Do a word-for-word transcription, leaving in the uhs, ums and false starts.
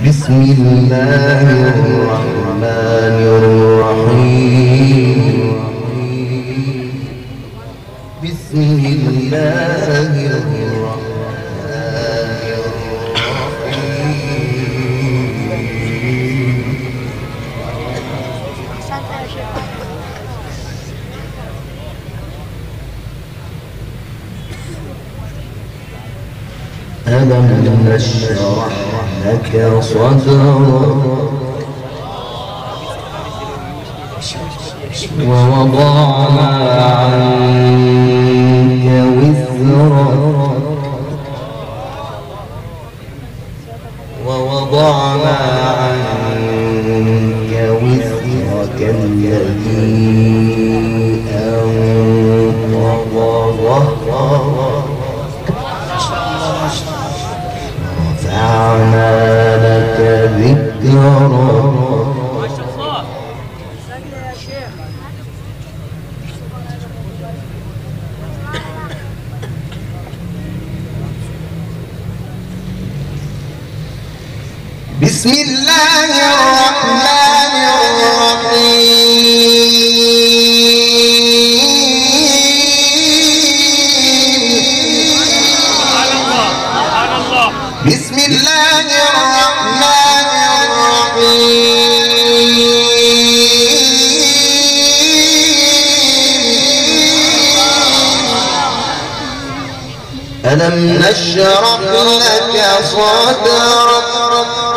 بسم الله الرحمن الرحيم بسم الله الرحمن الرحيم ألم نشرح لك صدرك ووضعنا عنك وزرك ووضعنا عنك وزرك الذي أنقض ظهرك ورفعنا لك ذكرك بسم الله الرحمن الرحيم بسم الله الرحمن الرحيم ألم نشرح لك صدرك